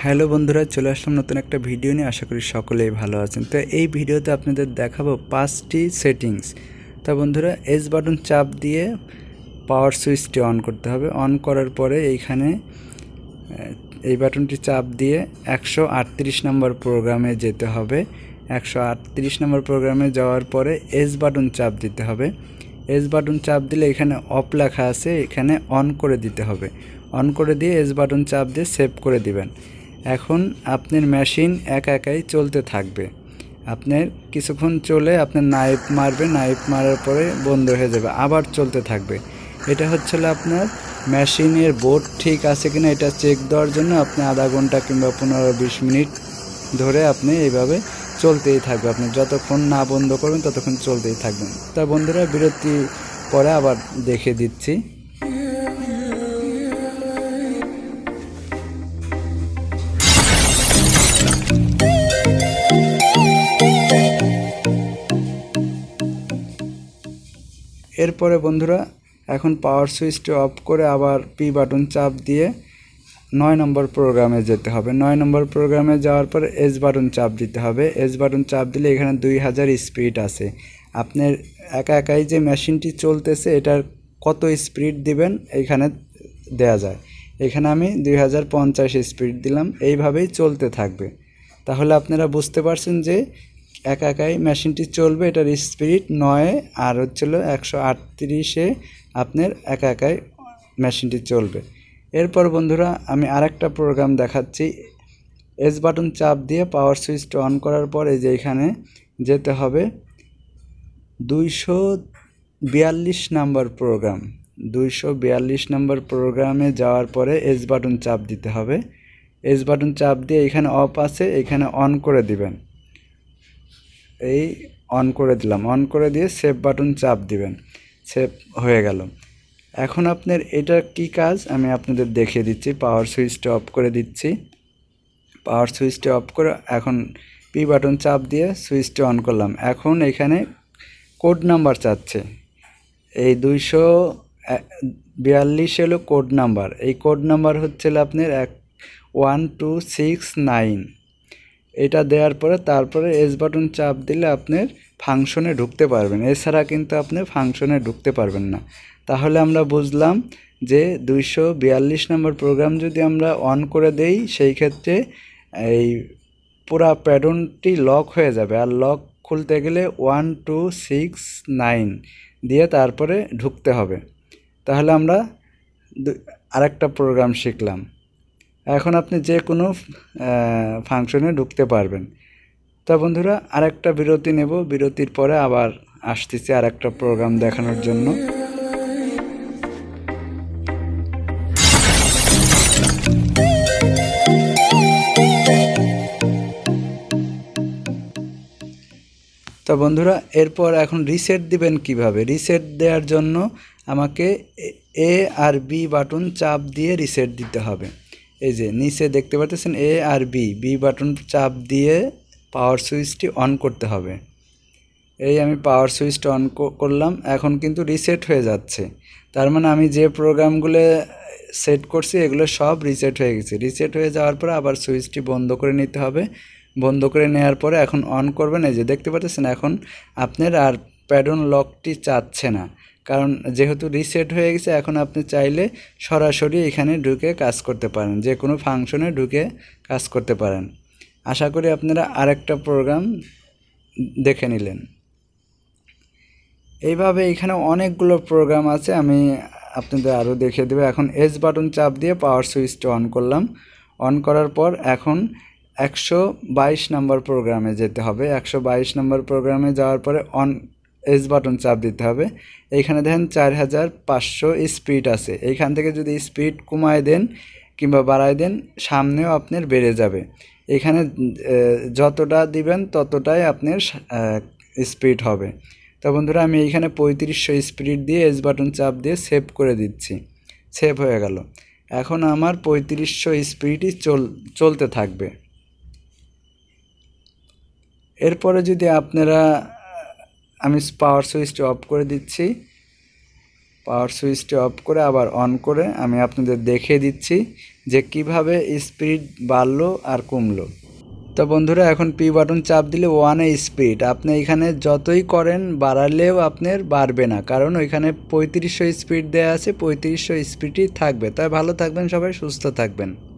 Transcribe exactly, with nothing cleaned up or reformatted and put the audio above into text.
Hello বন্ধুরা, চলে আসলাম নতুন একটা ভিডিও নিয়ে। আশা করি সকলেই ভালো আছেন। তো এই ভিডিওতে আপনাদের দেখাবো পাঁচটি সেটিংস। তা বন্ধুরা, এস বাটন চাপ দিয়ে পাওয়ার সুইচটি অন করতে হবে। অন করার পরে এইখানে এই বাটনটি চাপ দিয়ে একশো আটত্রিশ নম্বর প্রোগ্রামে যেতে হবে। একশো আটত্রিশ নম্বর প্রোগ্রামে যাওয়ার পরে এস বাটন চাপ দিতে হবে। এস বাটন চাপ দিলে এখানে অফ লেখা আছে, এখানে অন করে দিতে হবে। অন করে দিয়ে এস বাটন চাপ দিয়ে সেভ করে দিবেন। এখন আপনার মেশিন একা একাই চলতে থাকবে। আপনার কিছুক্ষণ চলে আপনার নাইফ মারবে, নাইফ মারার পরে বন্ধ হয়ে যাবে, আবার চলতে থাকবে। এটা হচ্ছিল আপনার মেশিনের বোর্ড ঠিক আছে কিনা এটা চেক দেওয়ার জন্য আপনি আধা ঘন্টা কিংবা পনেরো বিশ মিনিট ধরে আপনি এইভাবে চলতেই থাকবে। আপনি যতক্ষণ না বন্ধ করবেন ততক্ষণ চলতেই থাকবেন। তা বন্ধুরা, বিরতি পরে আবার দেখে দিচ্ছি। এরপরে বন্ধুরা, এখন পাওয়ার সুইচটি অফ করে আবার পি বাটন চাপ দিয়ে নয় নম্বর প্রোগ্রামে যেতে হবে। নয় নম্বর প্রোগ্রামে যাওয়ার পর এস বাটন চাপ দিতে হবে। এস বাটন চাপ দিলে এখানে দুই হাজার স্পিড আছে। আপনার একা একাই যে মেশিনটি চলতেছে এটার কত স্পিড দিবেন এখানে দেয়া যায়। এখানে আমি দুই হাজার পঞ্চাশ স্পিড দিলাম। এইভাবেই চলতে থাকবে। তাহলে আপনারা বুঝতে পারছেন যে একা একাই মেশিনটি চলবে। এটার স্পিড নয় আর হচ্ছিল একশো আটত্রিশে আপনার একা একাই মেশিনটি চলবে। এরপর বন্ধুরা, আমি আরেকটা প্রোগ্রাম দেখাচ্ছি। এস বাটন চাপ দিয়ে পাওয়ার সুইচটা অন করার পর এই যে এখানে যেতে হবে দুইশো বিয়াল্লিশ নাম্বার প্রোগ্রাম। দুইশো বিয়াল্লিশ নাম্বার প্রোগ্রামে যাওয়ার পরে এস বাটন চাপ দিতে হবে। এস বাটন চাপ দিয়ে এখানে অফ আছে, এখানে অন করে দিবেন। এই অন করে দিলাম। অন করে দিয়ে সেভ বাটন চাপ দিবেন। সেভ হয়ে গেল। এখন আপনার এটা কি কাজ আমি আপনাদের দেখিয়ে দিচ্ছি। পাওয়ার সুইচটা অফ করে দিচ্ছি। পাওয়ার সুইচটা অফ করে এখন পি বাটন চাপ দিয়ে সুইচটা অন করলাম। এখন এখানে কোড নাম্বার চাচ্ছে। এই দুইশো বিয়াল্লিশ হলো কোড নাম্বার। এই কোড নাম্বার হচ্ছে আপনার এক ওয়ান টু সিক্স নাইন। এটা দেওয়ার পরে তারপরে এস বাটন চাপ দিলে আপনার ফাংশনে ঢুকতে পারবেন। এছাড়া কিন্তু আপনি ফাংশনে ঢুকতে পারবেন না। তাহলে আমরা বুঝলাম যে দুইশো বিয়াল্লিশ নম্বর প্রোগ্রাম যদি আমরা অন করে দেই সেই ক্ষেত্রে এই পুরা প্যাডনটি লক হয়ে যাবে। আর লক খুলতে গেলে ওয়ান টু সিক্স নাইন দিয়ে তারপরে ঢুকতে হবে। তাহলে আমরা আরেকটা প্রোগ্রাম শিখলাম। এখন আপনি যে কোনো ফাংশনে ঢুকতে পারবেন। তা বন্ধুরা, আরেকটা বিরতি নেব। বিরতির পরে আবার আসতেছি আরেকটা প্রোগ্রাম দেখানোর জন্য। তা বন্ধুরা, এরপর এখন রিসেট দিবেন কিভাবে। রিসেট দেওয়ার জন্য আমাকে এ আর বি বাটন চাপ দিয়ে রিসেট দিতে হবে। এই যে নিচে দেখতে পাচ্ছেন A R B B button চাপ দিয়ে পাওয়ার সুইচটি অন করতে হবে। এই আমি পাওয়ার সুইচটা অন করলাম। এখন কিন্তু রিসেট হয়ে যাচ্ছে। তার মানে আমি যে প্রোগ্রামগুলো সেট করছি এগুলো সব রিসেট হয়ে গেছে। রিসেট হয়ে যাওয়ার পরে আবার সুইচটি বন্ধ করে নিতে হবে। বন্ধ করে নেওয়ার পরে এখন অন করবেন। এই যে দেখতে পাচ্ছেন এখন আপনার আর প্যাডন লকটি চাচ্ছে না, কারণ যেহেতু রিসেট হয়ে গেছে। এখন আপনি চাইলে সরাসরি এখানে ঢুকে কাজ করতে পারেন, যে কোনো ফাংশনে ঢুকে কাজ করতে পারেন। আশা করি আপনারা আরেকটা প্রোগ্রাম দেখে নিলেন। এইভাবে এখানে অনেকগুলো প্রোগ্রাম আছে, আমি আপনাদের আরও দেখিয়ে দেবো। এখন এস বাটন চাপ দিয়ে পাওয়ার সুইচটা অন করলাম। অন করার পর এখন একশো বাইশ নম্বর প্রোগ্রামে যেতে হবে। একশো বাইশ নম্বর প্রোগ্রামে যাওয়ার পরে অন এস বাটন চাপ দিতে হবে। এইখানে দেখেন চার হাজার পাঁচশো স্পিড আছে। এইখান থেকে যদি স্পিড কমায় দেন কিংবা বাড়ায় দেন সামনেও আপনার বেড়ে যাবে। এখানে যতটা দিবেন ততটাই আপনার স্পিড হবে। তো বন্ধুরা, আমি এইখানে পঁয়ত্রিশশো স্পিড দিয়ে এস বাটন চাপ দিয়ে সেভ করে দিচ্ছি। সেভ হয়ে গেল। এখন আমার পঁয়ত্রিশশো স্পিডই চল চলতে থাকবে। এরপরে যদি আপনারা, আমি পাওয়ার সুইচটা অফ করে দিচ্ছি। পাওয়ার সুইচটি অফ করে আবার অন করে আমি আপনাদের দেখিয়ে দিচ্ছি যে কিভাবে স্পিড বাড়লো আর কমলো। তো বন্ধুরা এখন পি বাটন চাপ দিলে ওয়ানে স্পিড, আপনি এখানে যতই করেন বাড়ালেও আপনার বাড়বে না, কারণ ওইখানে পঁয়ত্রিশশো স্পিড দেওয়া আছে, পঁয়ত্রিশশো স্পিডই থাকবে। তাই ভালো থাকবেন সবাই, সুস্থ থাকবেন।